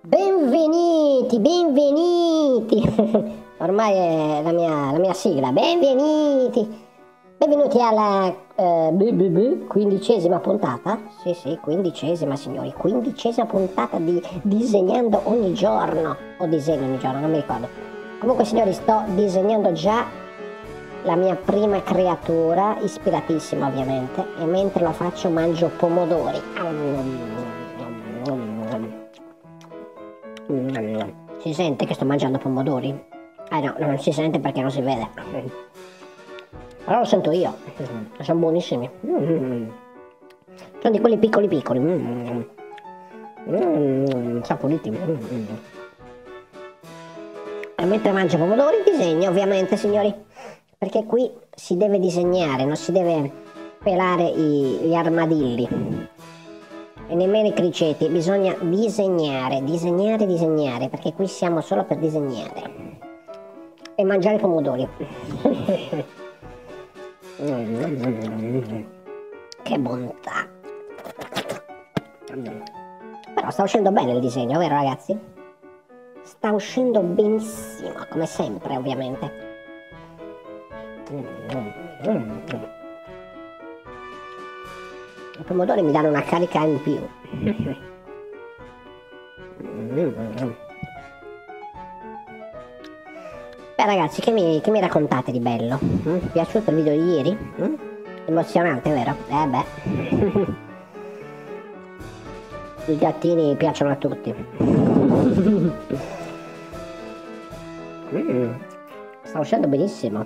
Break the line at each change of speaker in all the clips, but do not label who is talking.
Benvenuti, benvenuti. Ormai è la mia sigla. Benvenuti. Benvenuti alla quindicesima puntata. Sì, quindicesima, signori. Quindicesima puntata di Disegnando ogni giorno. O disegno ogni giorno, non mi ricordo. Comunque, signori, sto disegnando già la mia prima creatura, ispiratissima ovviamente. E mentre lo faccio mangio pomodori. Si sente che sto mangiando pomodori? No, non si sente perché non si vede. Però lo sento io. Sono buonissimi. Sono di quelli piccoli. Saporiti. E mentre mangio pomodori disegno ovviamente, signori. Perché qui si deve disegnare, non si deve pelare gli armadilli. E nemmeno i criceti, bisogna disegnare, perché qui siamo solo per disegnare. E mangiare pomodori. Che bontà. Però sta uscendo bene il disegno, vero ragazzi? Sta uscendo benissimo, come sempre ovviamente. I pomodori mi danno una carica in più. Beh ragazzi, che mi raccontate di bello? Vi è piaciuto il video di ieri? Emozionante, vero? Beh. I gattini piacciono a tutti. Sta uscendo benissimo.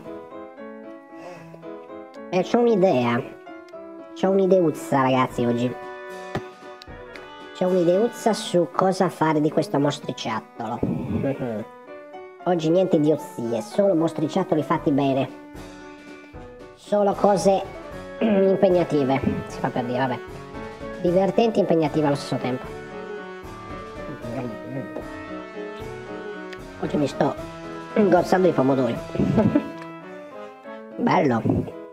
E c'ho un'idea. C'ho un'ideuzza ragazzi oggi. C'ho un'ideuzza su cosa fare di questo mostriciattolo. Oggi niente idiozie, solo mostriciattoli fatti bene. Solo cose impegnative, si fa per dire, vabbè. Divertenti e impegnative allo stesso tempo. Oggi mi sto ingozzando i pomodori. Bello.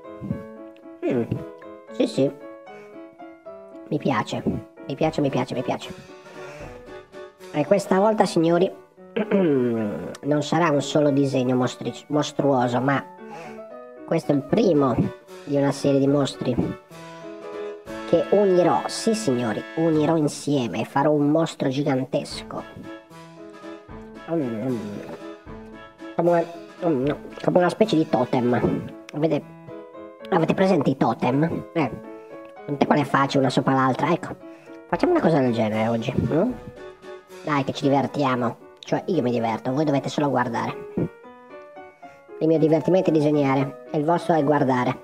Sì. Mi piace. E questa volta, signori, non sarà un solo disegno mostruoso, ma questo è il primo di una serie di mostri che unirò, sì signori, unirò insieme e farò un mostro gigantesco. Come una specie di totem. Avete presente i totem? Tutte quelle facce una sopra l'altra, ecco. Facciamo una cosa del genere oggi. Dai che ci divertiamo. Cioè io mi diverto, voi dovete solo guardare. Il mio divertimento è disegnare e il vostro è guardare.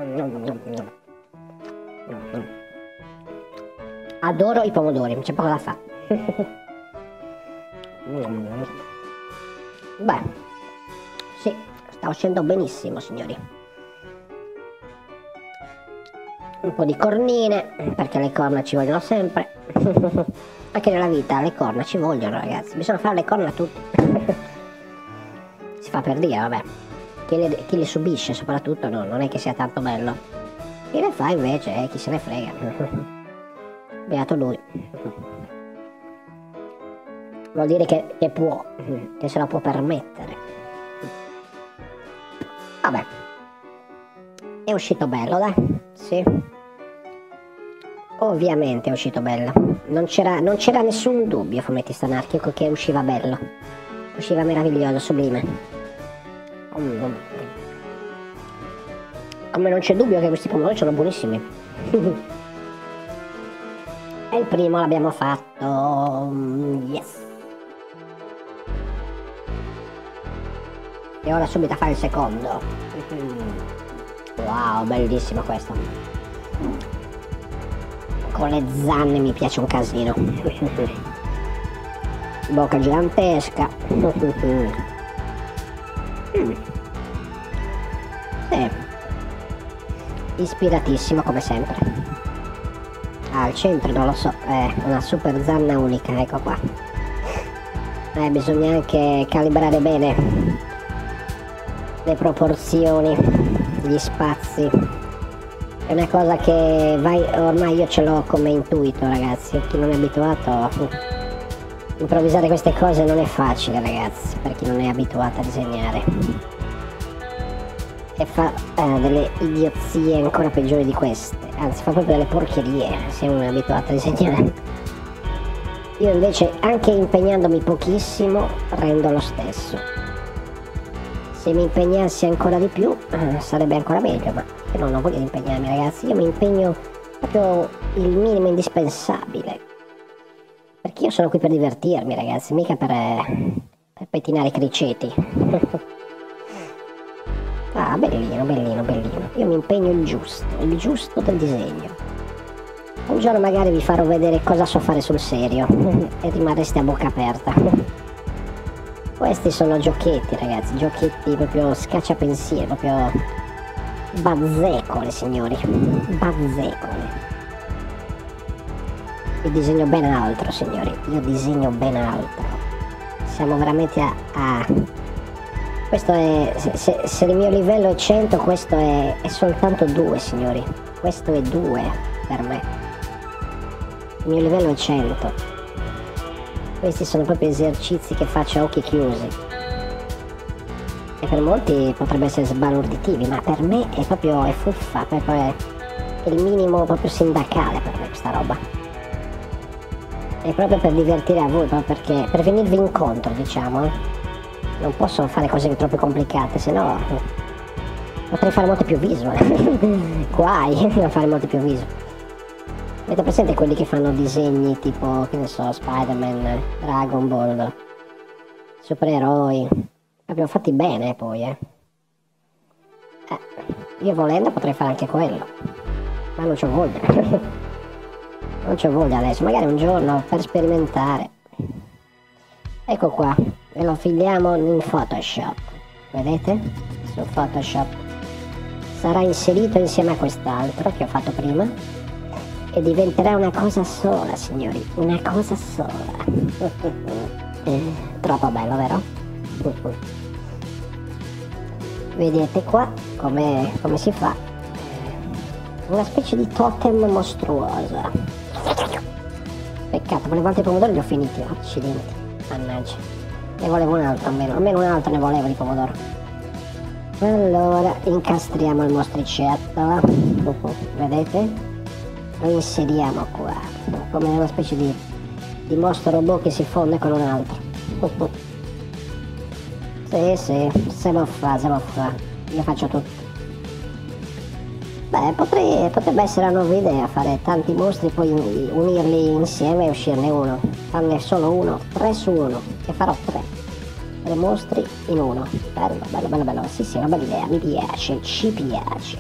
Adoro i pomodori, c'è poco da fare. Beh, sì, sta uscendo benissimo, signori. Un po' di cornine, perché le corna ci vogliono sempre. Anche nella vita le corna ci vogliono, ragazzi. Bisogna fare le corna a tutti. Si fa per dire, vabbè. Chi le subisce soprattutto non è che sia tanto bello. Chi le fa invece, chi se ne frega. Beato lui. Vuol dire che può, che se la può permettere. Vabbè. È uscito bello, dai. Sì. Ovviamente è uscito bello. Non c'era nessun dubbio, fumetista anarchico, che usciva bello. Usciva meraviglioso, sublime. Come non c'è dubbio che questi pomodori sono buonissimi. E il primo l'abbiamo fatto. Yes. E ora subito a fare il secondo. Wow, bellissimo questo. Con le zanne mi piace un casino. Bocca gigantesca. Sì. Ispiratissimo come sempre. Al centro non lo so, è una super zanna unica, ecco qua. Bisogna anche calibrare bene le proporzioni, gli spazi. È una cosa che ormai io ce l'ho come intuito, ragazzi. Chi non è abituato Improvvisare queste cose non è facile, ragazzi, per chi non è abituato a disegnare. E fa delle idiozie ancora peggiori di queste, anzi fa proprio delle porcherie se uno è abituato a disegnare. Io invece, anche impegnandomi pochissimo, rendo lo stesso. Se mi impegnassi ancora di più sarebbe ancora meglio, ma io non ho voglia di impegnarmi, ragazzi. Io mi impegno proprio il minimo indispensabile, perché io sono qui per divertirmi, ragazzi, mica per pettinare i criceti. Ah, bellino, bellino, bellino. Io mi impegno il giusto del disegno. Un giorno magari vi farò vedere cosa so fare sul serio e rimarreste a bocca aperta. Questi sono giochetti, ragazzi, giochetti proprio scacciapensieri, proprio bazzecole, signori, bazzecole. Io disegno ben altro, signori, io disegno ben altro. Siamo veramente a... Questo è... Se il mio livello è 100, questo è soltanto 2, signori. Questo è 2 per me. Il mio livello è 100. Questi sono proprio esercizi che faccio a occhi chiusi. E per molti potrebbe essere sbalorditivi, ma per me è proprio fuffa, proprio è il minimo proprio sindacale per me questa roba. È proprio per divertire a voi, proprio perché per venirvi incontro, diciamo. Non posso fare cose troppo complicate, se no potrei fare molte più visual. Guai a fare molte più visual. Avete presente quelli che fanno disegni tipo, che ne so, Spider-Man, Dragon Ball, supereroi? Proprio fatti bene poi, io volendo potrei fare anche quello, ma non c'ho voglia. Non c'ho voglia adesso, magari un giorno per sperimentare. Ecco qua, ve lo filiamo in Photoshop, vedete? Su Photoshop sarà inserito insieme a quest'altro che ho fatto prima e diventerà una cosa sola, signori, una cosa sola. Troppo bello, vero? Vedete qua come si fa? Una specie di totem mostruosa. Peccato, volevo altri pomodori, li ho finiti, accidenti, mannaggia. Ne volevo un altro almeno un altro ne volevo di pomodoro. Allora, incastriamo il mostriciattolo, vedete? Lo inseriamo qua, come una specie di mostro robot che si fonde con un altro. Sì, se lo fa, io faccio tutto. Beh, potrebbe essere una nuova idea fare tanti mostri e poi unirli insieme e uscirne uno. Farne solo uno, 3 su 1, e farò 3 mostri in uno. Bello, bello, bello, bello. Sì, è una bella idea, mi piace, ci piace.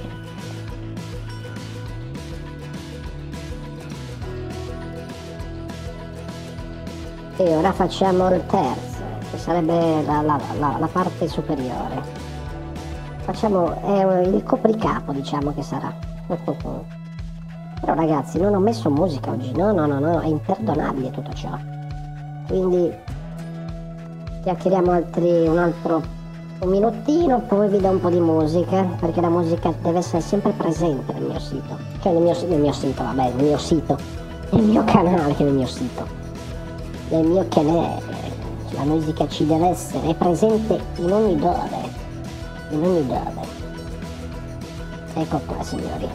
E ora facciamo il terzo, che sarebbe la parte superiore. Facciamo il copricapo, diciamo che sarà. Però ragazzi, non ho messo musica oggi, no, è imperdonabile tutto ciò. Quindi chiacchieriamo un minutino, poi vi do un po' di musica, perché la musica deve essere sempre presente nel mio sito. Cioè nel mio sito, vabbè, nel mio sito, nel mio canale, che nel mio sito. Nel mio canale. La musica ci deve essere, è presente in ogni dove. In ogni dove. Ecco qua, signori.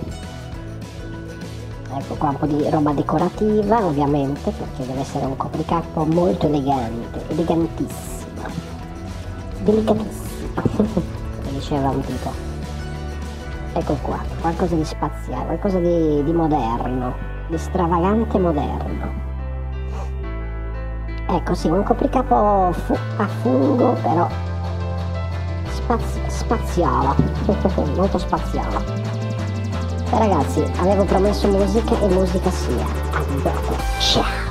Ecco qua un po' di roba decorativa, ovviamente, perché deve essere un copricapo molto elegante, elegantissimo, delicatissimo, come diceva un tipo. Ecco qua, qualcosa di spaziale, qualcosa di moderno, di stravagante moderno. Ecco sì, un copricapo a fungo, però spaziale, molto spaziale. Ragazzi, avevo promesso musica e musica sia. A dopo, ciao!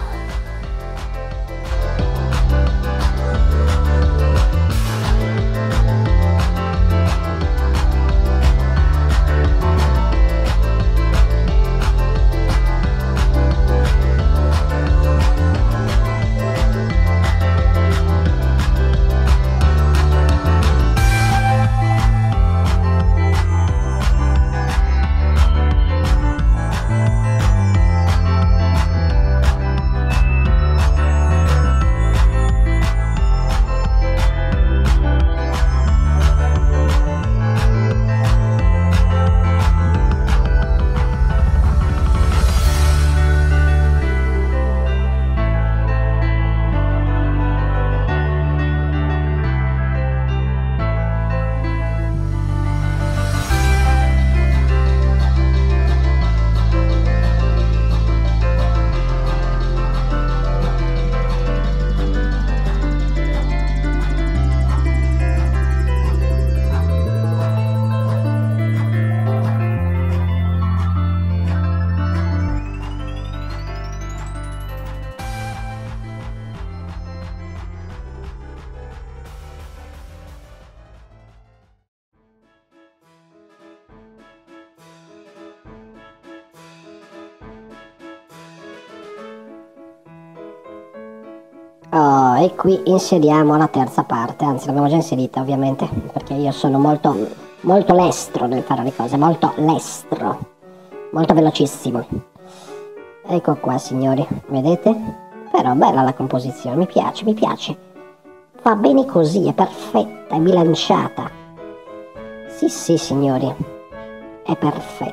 Oh, e qui inseriamo la terza parte, anzi l'abbiamo già inserita ovviamente, perché io sono molto lestro nel fare le cose, molto lestro, molto velocissimo. Ecco qua signori, vedete? Però bella la composizione, mi piace, mi piace. Va bene così, è perfetta, è bilanciata. Sì, sì signori, è perfetta.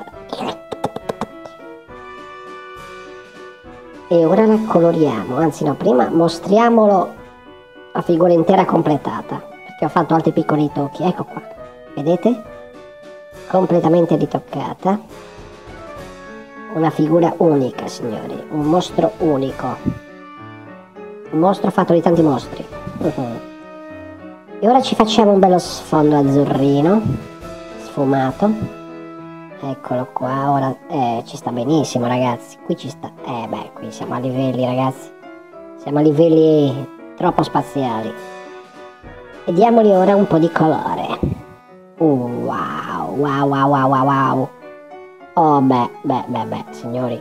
E ora la coloriamo, anzi no, prima mostriamolo la figura intera completata, perché ho fatto altri piccoli tocchi, ecco qua, vedete? Completamente ritoccata, una figura unica signori, un mostro unico, un mostro fatto di tanti mostri. E ora ci facciamo un bello sfondo azzurrino, sfumato. Eccolo qua, ora ci sta benissimo ragazzi, qui ci sta, beh qui siamo a livelli ragazzi, siamo a livelli troppo spaziali. E diamogli ora un po' di colore. Wow, wow, wow, wow, wow, wow. Oh beh, signori,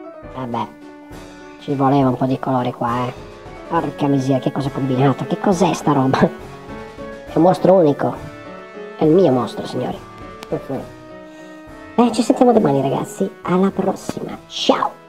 ci voleva un po' di colore qua, Porca miseria, che cosa ho combinato, che cos'è sta roba? È un mostro unico, è il mio mostro signori. Ci sentiamo domani ragazzi, alla prossima, ciao!